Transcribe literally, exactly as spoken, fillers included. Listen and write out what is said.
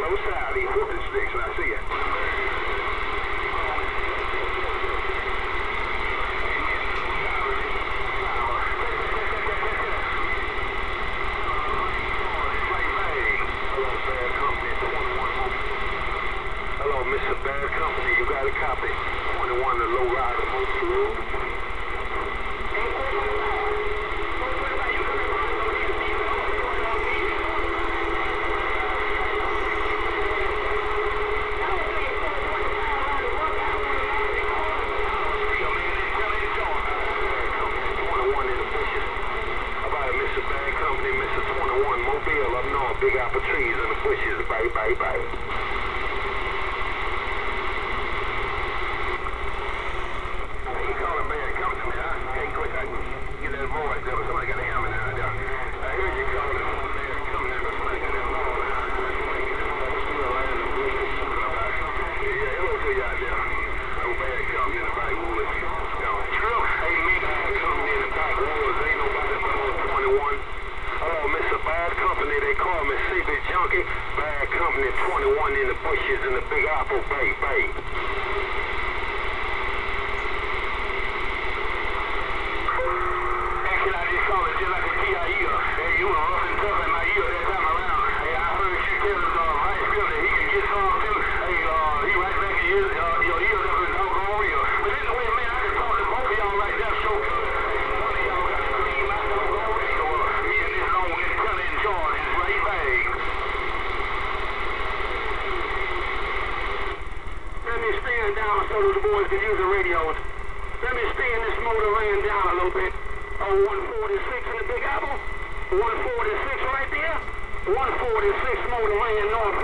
Hello, Sally. Fourth and six, and I see you. Hello, Mister Bad Company. You got a copy. twenty-one, the low rider, most big apple trees in the bushes, bye, bye, bye. You calling Bad Company, huh? Hey, quick, I can get that voice there, but somebody got a hammer down there. I heard you calling Bad Company, but somebody got that voice. Yeah, hello to you out there. Oh, Bad Company in the backwoods. True. Hey, me, Bad Company in the backwoods. Ain't nobody but twenty-one. Hello, Mister Bad Company, they call me C B Junkie. Bad Company, twenty-one in the bushes in the Big Apple, Bay, Bay. Actually, I just called it just like a T I E. Hey, you were rough and tough in my ear that time around. Hey, I heard you tell us, uh, Vice Bill that he can get some too. Hey, uh, he right back in your, uh, your ears up his doggone ear. But anyway, man, I can talk to both of y'all right there, so... down so the boys can use the radios. Let me spin this motor laying down a little bit. Oh, one forty-six in the Big Apple. one forty-six right there. one forty-six motor laying north